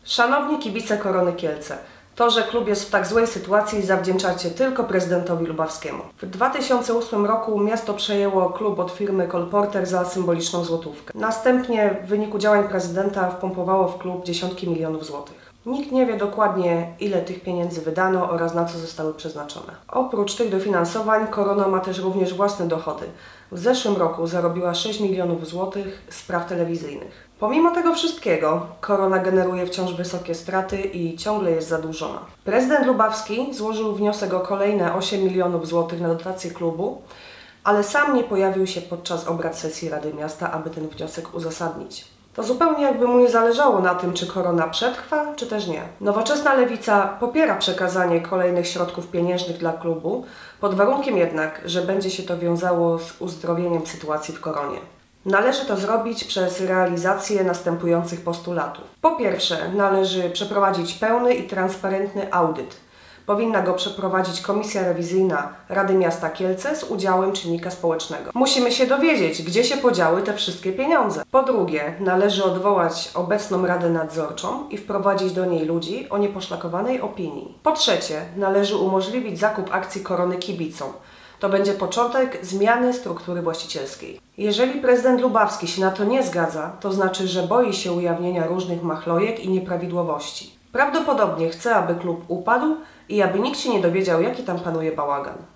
Szanowni kibice Korony Kielce, to, że klub jest w tak złej sytuacji, zawdzięczacie tylko prezydentowi Lubawskiemu. W 2008 roku miasto przejęło klub od firmy Kolporter za symboliczną złotówkę. Następnie w wyniku działań prezydenta wpompowało w klub dziesiątki milionów złotych. Nikt nie wie dokładnie, ile tych pieniędzy wydano oraz na co zostały przeznaczone. Oprócz tych dofinansowań Korona ma też również własne dochody. W zeszłym roku zarobiła 6 milionów złotych z praw telewizyjnych. Pomimo tego wszystkiego Korona generuje wciąż wysokie straty i ciągle jest zadłużona. Prezydent Lubawski złożył wniosek o kolejne 8 milionów złotych na dotację klubu, ale sam nie pojawił się podczas obrad sesji Rady Miasta, aby ten wniosek uzasadnić. To zupełnie jakby mu nie zależało na tym, czy Korona przetrwa, czy też nie. Nowoczesna Lewica popiera przekazanie kolejnych środków pieniężnych dla klubu, pod warunkiem jednak, że będzie się to wiązało z uzdrowieniem sytuacji w Koronie. Należy to zrobić przez realizację następujących postulatów. Po pierwsze, należy przeprowadzić pełny i transparentny audyt. Powinna go przeprowadzić Komisja Rewizyjna Rady Miasta Kielce z udziałem czynnika społecznego. Musimy się dowiedzieć, gdzie się podziały te wszystkie pieniądze. Po drugie, należy odwołać obecną Radę Nadzorczą i wprowadzić do niej ludzi o nieposzlakowanej opinii. Po trzecie, należy umożliwić zakup akcji Korony kibicom. To będzie początek zmiany struktury właścicielskiej. Jeżeli prezydent Lubawski się na to nie zgadza, to znaczy, że boi się ujawnienia różnych machlojek i nieprawidłowości. Prawdopodobnie chce, aby klub upadł i aby nikt się nie dowiedział, jaki tam panuje bałagan.